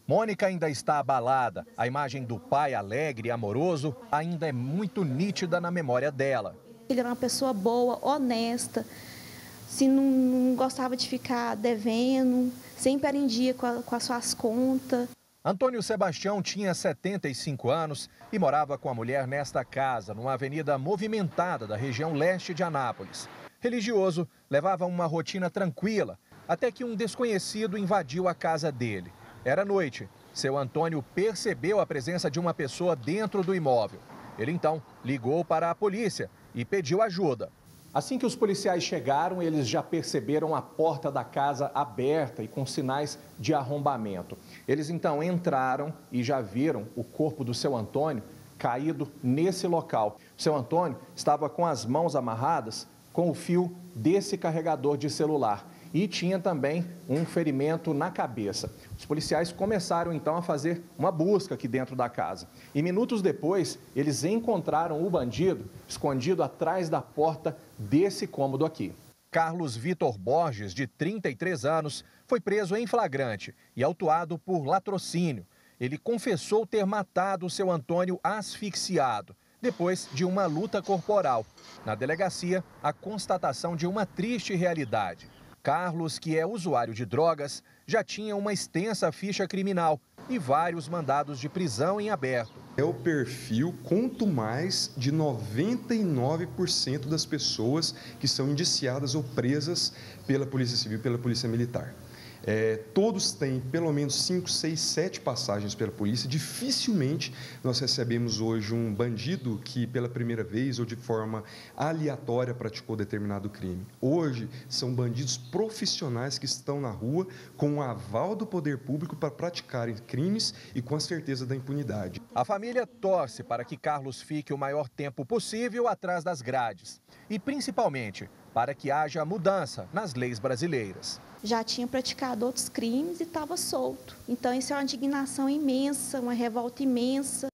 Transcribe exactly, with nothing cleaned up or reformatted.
Mônica ainda está abalada. A imagem do pai alegre e amoroso ainda é muito nítida na memória dela. Ele era uma pessoa boa, honesta, se não, não gostava de ficar devendo, sempre era em dia com, a, com as suas contas. Antônio Sebastião tinha setenta e cinco anos e morava com a mulher nesta casa, numa avenida movimentada da região leste de Anápolis. Religioso, levava uma rotina tranquila, até que um desconhecido invadiu a casa dele. Era noite. Seu Antônio percebeu a presença de uma pessoa dentro do imóvel. Ele então ligou para a polícia e pediu ajuda. Assim que os policiais chegaram, eles já perceberam a porta da casa aberta e com sinais de arrombamento. Eles então entraram e já viram o corpo do seu Antônio caído nesse local. O seu Antônio estava com as mãos amarradas com o fio desse carregador de celular e tinha também um ferimento na cabeça. Os policiais começaram então a fazer uma busca aqui dentro da casa. E minutos depois, eles encontraram o bandido escondido atrás da porta desse cômodo aqui. Carlos Vitor Borges, de trinta e três anos, foi preso em flagrante e autuado por latrocínio. Ele confessou ter matado o seu Antônio asfixiado, depois de uma luta corporal. Na delegacia, a constatação de uma triste realidade. Carlos, que é usuário de drogas, já tinha uma extensa ficha criminal e vários mandados de prisão em aberto. É o perfil, quanto mais, de noventa e nove por cento das pessoas que são indiciadas ou presas pela Polícia Civil e pela Polícia Militar. É, todos têm pelo menos cinco, seis, sete passagens pela polícia. Dificilmente nós recebemos hoje um bandido que pela primeira vez ou de forma aleatória praticou determinado crime. Hoje são bandidos profissionais que estão na rua com o aval do poder público para praticarem crimes e com a certeza da impunidade. A família torce para que Carlos fique o maior tempo possível atrás das grades e principalmente para que haja mudança nas leis brasileiras. Já tinha praticado outros crimes e estava solto. Então isso é uma indignação imensa, uma revolta imensa.